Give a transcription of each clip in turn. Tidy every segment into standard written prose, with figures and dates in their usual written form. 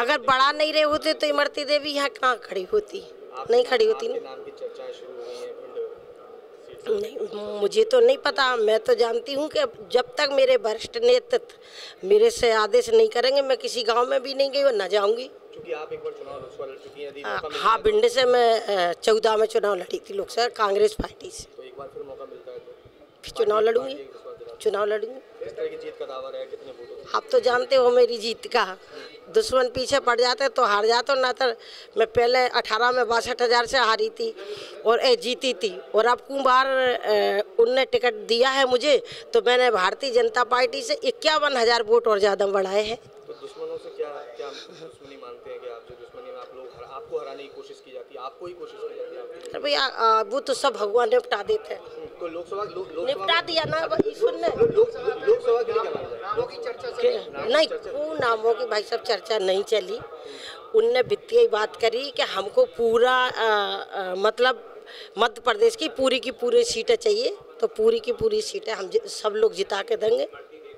अगर बढ़ा नहीं रहे होते तो इमरती देवी यहाँ कहाँ खड़ी होती, नहीं खड़ी होती ना। नाम की चर्चाएं शुरू हुई हैं नहीं, मुझे तो नहीं पता। मैं तो जानती हूँ कि जब तक मेरे वरिष्ठ नेतृत्व मेरे से आदेश नहीं करेंगे मैं किसी गांव में भी नहीं गई और न जाऊंगी। क्योंकि आप एक बार चुनाव लोकसभा लड़ चुकी हैं, यदि मौका मिलता हाँ, भिंड से मैं 14 में चुनाव लड़ी थी लोकसभा कांग्रेस पार्टी से। तो एक बार फिर मौका मिलता है तो फिर चुनाव लड़ूंगी, चुनाव लड़ूंगी। इस तरह की जीत का दावा है, कितने वोटों आप तो जानते हो मेरी जीत का, दुश्मन पीछे पड़ जाते तो हार जाते हो, ना तो मैं पहले 18 में 62,000 से हारी थी और जीती थी। और अब बार उनने टिकट दिया है मुझे तो मैंने भारतीय जनता पार्टी से 51,000 वोट और ज़्यादा बढ़ाए हैं। तो दुश्मनों से क्या क्या दुश्मनी मानते हैं कि आप जो दुश्मनी में आप लोग आपको हराने की कोशिश की जाती है, आपको ही कोशिश की जाती है? भैया वो तो सब भगवान निपटा देते हैं। तो लोकसभा निपटा दिया ना ईश्वर ने। लोकसभा के लिए क्या नाम की चर्चा नहीं, वो नामों की भाई सब चर्चा नहीं चली। उनने वित्तीय बात करी कि हमको पूरा मतलब मध्य प्रदेश की पूरी सीटें चाहिए, तो पूरी की पूरी सीटें हम सब लोग जिता के देंगे।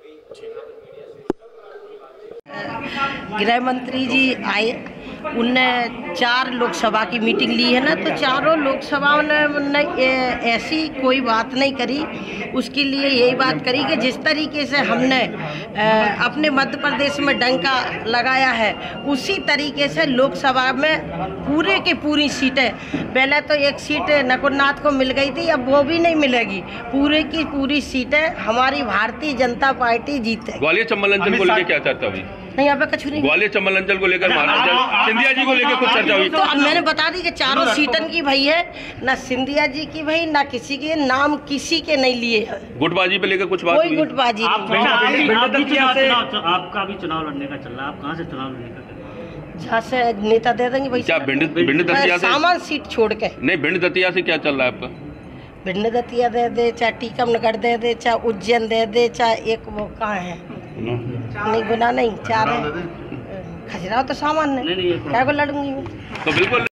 गृह मंत्री जी आए, उनने 4 लोकसभा की मीटिंग ली है ना, तो चारों लोकसभाओं ने ऐसी कोई बात नहीं करी। उसके लिए यही बात करी कि जिस तरीके से हमने अपने मध्य प्रदेश में डंका लगाया है उसी तरीके से लोकसभा में पूरे की पूरी सीटें, पहले तो एक सीट नकुलनाथ को मिल गई थी, अब वो भी नहीं मिलेगी। पूरे की पूरी सीटें हमारी भारतीय जनता पार्टी जीते। ग्वालियर चंबल अंचल को लेकर क्या चर्चा हुई? नहीं, यहाँ पे कुछ नहीं। ग्वालियर चंबल अंचल को लेकर सिंधिया जी को लेकर कुछ चर्चा हुई? तो मैंने बता दी कि चारों सीटन की भई है, ना सिंधिया जी की भई, ना किसी के नाम किसी के नहीं लिए है। गुटबाजी पे लेकर कुछ बात हुई? कोई गुटबाजी नहीं। आपका भी चुनाव लड़ने का चल रहा है, आप कहाँ से चुनाव लड़ने का? जहाँ से नेता दे देंगे भाई। क्या भिंड दतिया से? सामान सीट छोड़ के। नहीं, भिंड दतिया से क्या चल रहा है आपका? भिंड दतिया दे दे, चाहे टीकमगढ़ दे दे, चाहे उज्जैन दे दे, चाहे एक वो कहाँ है, नहीं गुना नहीं, 4 है। खजराव तो सामान्य, क्या को लड़ूंगी मैं। तो बिल्कुल